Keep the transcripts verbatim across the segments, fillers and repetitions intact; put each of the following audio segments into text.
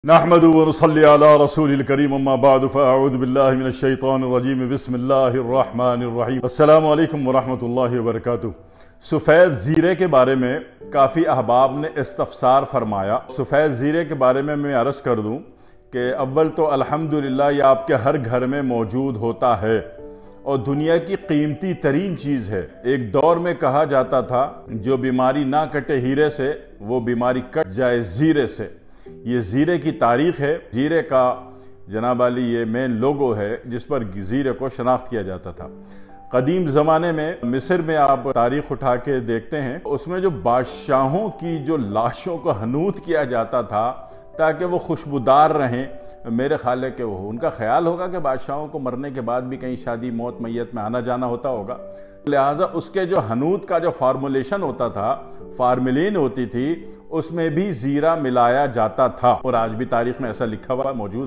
नहमदु व नुसल्ली अला रसूलिल करीम अम्मा बाद फ़अऊज़ु बिल्लाहि मिनश शैतानिर रजीम बिस्मिल्लाहिर रहमानिर रहीम। अस्सलामु अलैकुम व रहमतुल्लाहि व बरकातुहू। सफ़ेद ज़ीरे के बारे में काफ़ी अहबाब ने इस्तफ़सार फरमाया। सफ़ेद ज़ीरे के बारे में मैं अर्ज़ कर दूँ कि अव्वल तो अल्हम्दुलिल्लाह ये आपके हर घर में मौजूद होता है और दुनिया की कीमती तरीन चीज़ है। एक दौर में कहा जाता था जो बीमारी ना कटे हीरे से वो बीमारी कट जाए ज़ीरे से। ये ज़ीरे की तारीख़ है। ज़ीरे का जनाब वाली ये मेन लोगो है जिस पर ज़ीरे को शनाख्त किया जाता था। कदीम ज़माने में मिस्र में आप तारीख़ उठा के देखते हैं, उसमें जो बादशाहों की जो लाशों को हनूत किया जाता था ताकि वो खुशबूदार रहें। मेरे ख्याल है कि वो उनका ख्याल होगा कि बादशाहों को मरने के बाद भी कहीं शादी मौत मैयत में आना जाना होता होगा, लिहाजा उसके जो हनूत का जो फार्मूलेशन होता था, फार्मिलीन होती थी, उसमें भी ज़ीरा मिलाया जाता था और आज भी तारीख में ऐसा लिखा हुआ मौजूद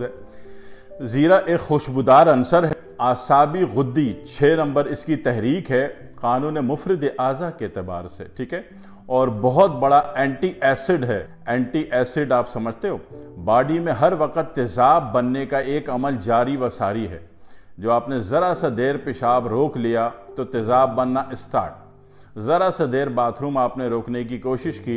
है। ज़ीरा एक खुशबूदार अंसर है। आसाबी गुद्दी छः नंबर इसकी तहरीक है कानून मुफरद आज़ा के एतबार से, ठीक है, और बहुत बड़ा एंटी एसिड है। एंटी एसिड आप समझते हो, बॉडी में हर वक्त तेज़ाब बनने का एक अमल जारी व सारी है। जो आपने ज़रा सा देर पेशाब रोक लिया तो तेज़ाब बनना स्टार्ट। ज़रा सा देर बाथरूम आपने रोकने की कोशिश की,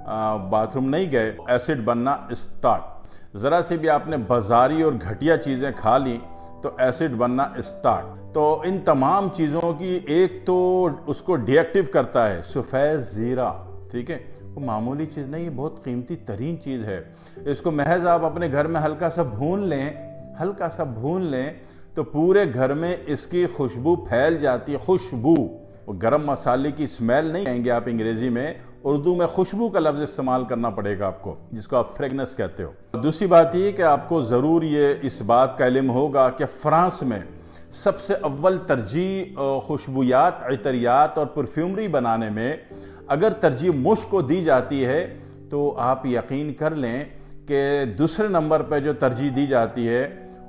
बाथरूम नहीं गए, एसिड बनना स्टार्ट। ज़रा से भी आपने बाजारी और घटिया चीज़ें खा ली तो एसिड बनना स्टार्ट। तो इन तमाम चीज़ों की एक तो उसको डिएक्टिव करता है सफ़ेद ज़ीरा, ठीक है। वो मामूली चीज़ नहीं, बहुत कीमती तरीन चीज़ है। इसको महज आप अपने घर में हल्का सा भून लें, हल्का सा भून लें तो पूरे घर में इसकी खुशबू फैल जाती है। खुशबू, वो गरम मसाले की स्मेल नहीं कहेंगे आप अंग्रेजी में, उर्दू में खुशबू का लफ्ज़ इस्तेमाल करना पड़ेगा आपको, जिसको आप फ्रेगनेंस कहते हो। दूसरी बात ये कि आपको ज़रूर ये इस बात का इल्म होगा कि फ्रांस में सबसे अव्वल तरजीह खुशबूयात, इतरियात और परफ्यूमरी बनाने में अगर तरजीह मुश्क को दी जाती है तो आप यकीन कर लें कि दूसरे नंबर पर जो तरजीह दी जाती है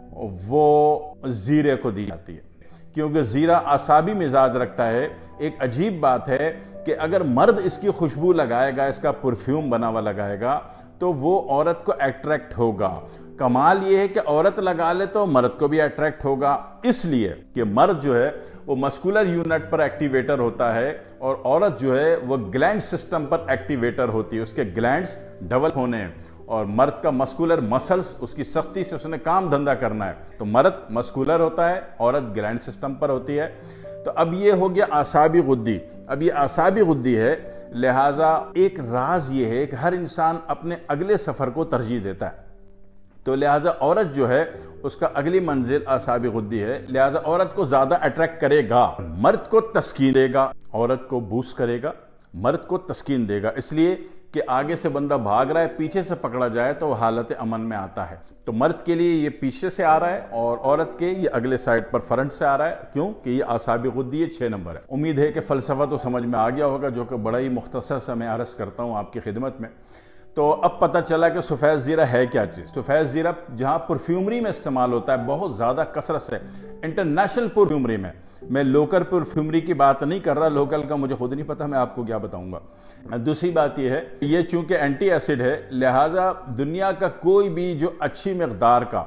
वो ज़ीरे को दी जाती है, क्योंकि ज़ीरा आसाबी मिजाज रखता है। एक अजीब बात है कि अगर मर्द इसकी खुशबू लगाएगा, इसका परफ्यूम बना हुआ लगाएगा, तो वो औरत को अट्रैक्ट होगा। कमाल ये है कि औरत लगा ले तो मर्द को भी अट्रैक्ट होगा, इसलिए कि मर्द जो है वो मस्कुलर यूनिट पर एक्टिवेटर होता है और औरत जो है वो ग्लैंड सिस्टम पर एक्टिवेटर होती है। उसके ग्लैंड्स डबल होने हैं और मर्द का मस्कुलर मसल्स, उसकी सख्ती से उसने काम धंधा करना है। तो मर्द मस्कुलर होता है, औरत ग्लैंड सिस्टम पर होती है। तो अब ये हो गया आसाबी गुद्दी। अब ये आसाबी गुद्दी है, लिहाजा एक राज ये है कि हर इंसान अपने अगले सफ़र को तरजीह देता है। तो लिहाजा औरत जो है उसका अगली मंजिल आसाबी गुद्दी है, लिहाजा औरत को ज़्यादा अट्रैक्ट करेगा, मर्द को तस्कीन देगा, औरत को बूस्ट करेगा, मर्द को तस्कीन देगा। इसलिए कि आगे से बंदा भाग रहा है, पीछे से पकड़ा जाए तो हालत अमन में आता है। तो मर्द के लिए ये पीछे से आ रहा है और औरत के ये अगले साइड पर फ्रंट से आ रहा है। क्यों कि ये आसाबी गुद्दी है, छः नंबर है। उम्मीद है कि फ़लसफ़ा तो समझ में आ गया होगा, जो कि बड़ा ही मुख्तसर सा मैं अर्ज़ करता हूँ आपकी खिदमत में। तो अब पता चला कि सफ़ेद ज़ीरा है क्या चीज़। सफ़ेद ज़ीरा जहाँ परफ्यूमरी में इस्तेमाल होता है बहुत ज़्यादा कसरत से, इंटरनेशनल परफ्यूमरी में। मैं लोकल परफ्यूमरी की बात नहीं कर रहा, लोकल का मुझे खुद नहीं पता, मैं आपको क्या बताऊंगा। दूसरी बात यह है, ये चूंकि एंटी एसिड है, लिहाजा दुनिया का कोई भी जो अच्छी मकदार का,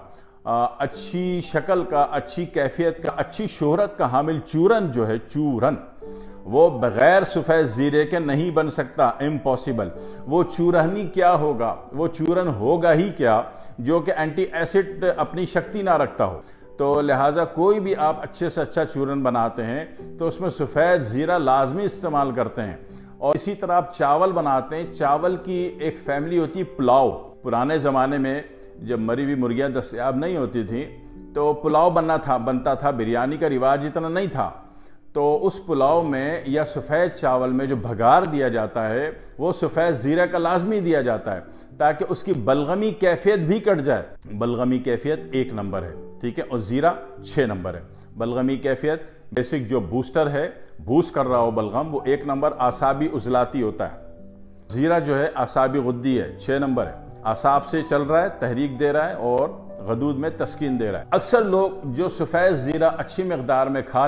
अच्छी शक्ल का, अच्छी कैफियत का, अच्छी शोहरत का हामिल चूरन जो है, चूरन, वो बगैर सफ़ेद ज़ीरे के नहीं बन सकता, इम्पॉसिबल। वो चूरनी क्या होगा, वो चूरन होगा ही क्या जो कि एंटी एसिड अपनी शक्ति ना रखता हो। तो लिहाजा कोई भी आप अच्छे से अच्छा चूरन बनाते हैं तो उसमें सफ़ेद ज़ीरा लाजमी इस्तेमाल करते हैं। और इसी तरह आप चावल बनाते हैं, चावल की एक फैमिली होती है पुलाव। पुराने ज़माने में जब मरी हुई मुर्गियाँ दस्तयाब नहीं होती थी तो पुलाव बनना था बनता था, बिरयानी का रिवाज इतना नहीं था। तो उस पुलाव में या सफ़ेद चावल में जो भगार दिया जाता है वो सफ़ेद ज़ीरा का लाजमी दिया जाता है ताकि उसकी बलगमी कैफियत भी कट जाए। बलगमी कैफियत एक नंबर है, ठीक है, और ज़ीरा छः नंबर है। बलगमी कैफियत बेसिक जो बूस्टर है, बूस्ट कर रहा हो बलगम, वो एक नंबर आसाबी उजलाती होता है। ज़ीरा जो है आसाबी गुद्दी है, छः नंबर है, आसाब से चल रहा है, तहरीक दे रहा है और गदूद में तस्कीन दे रहा है। अक्सर लोग जो सफ़ेद ज़ीरा अच्छी मकदार में खा लें,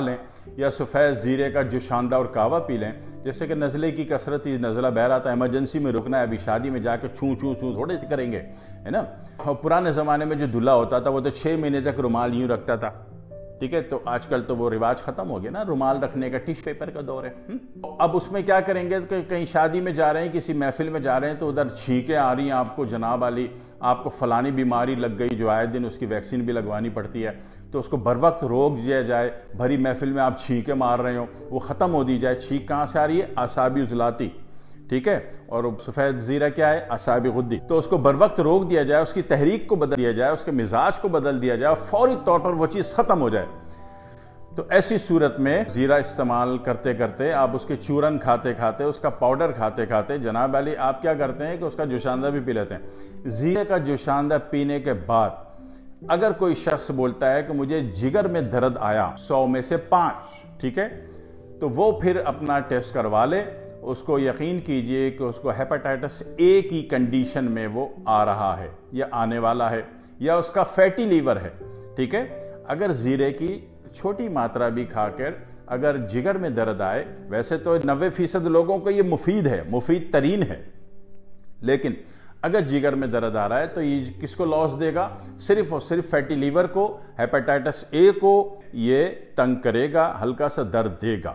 या सफ़ेद ज़ीरे का जोशांदा और कहवा पी लें। जैसे कि नज़ले की कसरत ही, नज़ला बह रहा था, इमरजेंसी में रुकना है, अभी शादी में जाके छू छू छू थोड़े करेंगे, है ना। और पुराने ज़माने में जो दूल्हा होता था वो तो छः महीने तक रुमाल यूँ रखता था, ठीक है। तो आजकल तो वो रिवाज खत्म हो गया ना, रुमाल रखने का, टिश्यू पेपर का दौर है। हुँ? अब उसमें क्या करेंगे कि कहीं शादी में जा रहे हैं, किसी महफिल में जा रहे हैं, तो उधर छींकें आ रही हैं आपको, जनाब वाली आपको फलानी बीमारी लग गई जो आए दिन उसकी वैक्सीन भी लगवानी पड़ती है, तो उसको बर वक्त रोक दिया जाए। भरी महफिल में आप छींकें मार रहे हो, वो ख़त्म हो दी जाए। छींक कहाँ से आ रही है? आसाबी उजलाती, ठीक है। और सफ़ेद ज़ीरा क्या है? आसाबी गुद्दी। तो उसको बर वक्त रोक दिया जाए, उसकी तहरीक को बदल दिया जाए, उसके मिजाज को बदल दिया जाए, फौरी तौर पर वो चीज़ ख़त्म हो जाए। तो ऐसी सूरत में ज़ीरा इस्तेमाल करते करते, आप उसके चूरन खाते खाते, उसका पाउडर खाते खाते, जनाब अली आप क्या करते हैं कि उसका जोशांदा भी पी लेते हैं। ज़ीरे का जोशांदा पीने के बाद अगर कोई शख्स बोलता है कि मुझे जिगर में दर्द आया, सौ में से पाँच, ठीक है, तो वो फिर अपना टेस्ट करवा ले। उसको यकीन कीजिए कि उसको हेपेटाइटिस ए की कंडीशन में वो आ रहा है या आने वाला है, या उसका फैटी लीवर है, ठीक है। अगर ज़ीरे की छोटी मात्रा भी खाकर अगर जिगर में दर्द आए, वैसे तो नब्बे फीसद लोगों को ये मुफीद है, मुफीद तरीन है, लेकिन अगर जिगर में दर्द आ रहा है तो ये किसको लॉस देगा? सिर्फ और सिर्फ फैटी लीवर को, हेपेटाइटिस ए को ये तंग करेगा, हल्का सा दर्द देगा।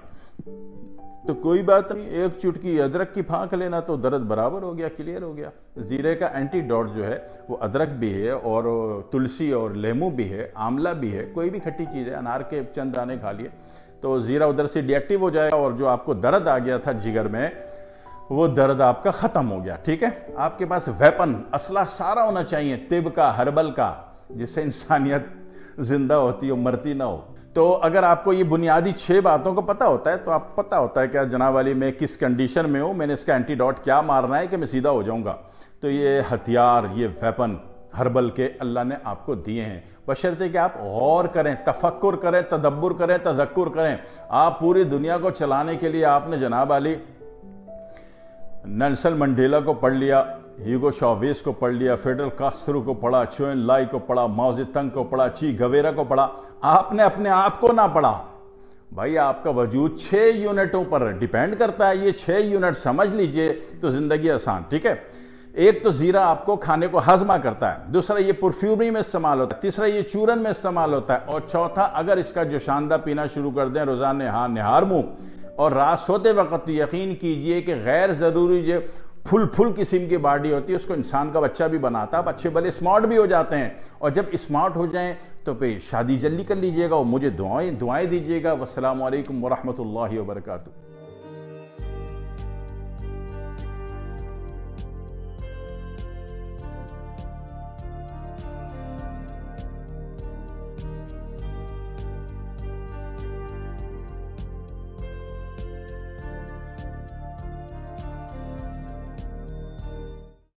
तो कोई बात नहीं, एक चुटकी अदरक की फांक लेना तो दर्द बराबर हो गया, क्लियर हो गया। ज़ीरे का एंटीडोट जो है वो अदरक भी है और तुलसी और लेमू भी है, आंवला भी है, कोई भी खट्टी चीज़ है, अनार के चंद दाने खा लिए तो ज़ीरा उधर से डिएक्टिव हो जाएगा, और जो आपको दर्द आ गया था जिगर में, वो दर्द आपका ख़त्म हो गया, ठीक है। आपके पास वेपन, असला सारा होना चाहिए, तिब का, हर्बल का, जिससे इंसानियत जिंदा होती हो, मरती ना हो। तो अगर आपको ये बुनियादी छह बातों को पता होता है तो आप पता होता है क्या जनाब वाली मैं किस कंडीशन में हूँ, मैंने इसका एंटीडोट क्या मारना है कि मैं सीधा हो जाऊँगा। तो ये हथियार, ये वेपन हर्बल के अल्लाह ने आपको दिए हैं, बशर्ते कि आप गौर करें, तफक्कुर करें, तदब्बुर करें, तज़क्कुर करें। आप पूरी दुनिया को चलाने के लिए आपने जनाब वाली नेल्सन मंडेला को पढ़ लिया, ह्यूगो चैवेज़ को पढ़ लिया, फिडेल कास्ट्रो को पढ़ा, चोएन लाई को पढ़ा, माओ ज़ेडुंग को पढ़ा, ची गवेरा को पढ़ा, आपने अपने आप को ना पढ़ा। भाई आपका वजूद छह यूनिटों पर डिपेंड करता है, ये छह यूनिट समझ लीजिए तो जिंदगी आसान, ठीक है। एक तो ज़ीरा आपको खाने को हजमा करता है, दूसरा ये परफ्यूमरी में इस्तेमाल होता है, तीसरा ये चूरन में इस्तेमाल होता है, और चौथा अगर इसका जोशांदा पीना शुरू कर दें रोजाना हाँ निहार मुंह, और रात सोते वक्त यकीन कीजिए कि गैर ज़रूरी जो फुल फुल किस्म की बॉडी होती है उसको इंसान का बच्चा भी बनाता है, अच्छे भले स्मार्ट भी हो जाते हैं। और जब स्मार्ट हो जाएं तो फिर शादी जल्दी कर लीजिएगा और मुझे दुआएं दुआएं दीजिएगा। वस्सलामु अलैकुम वरहमतुल्लाहि वबरकातुहू।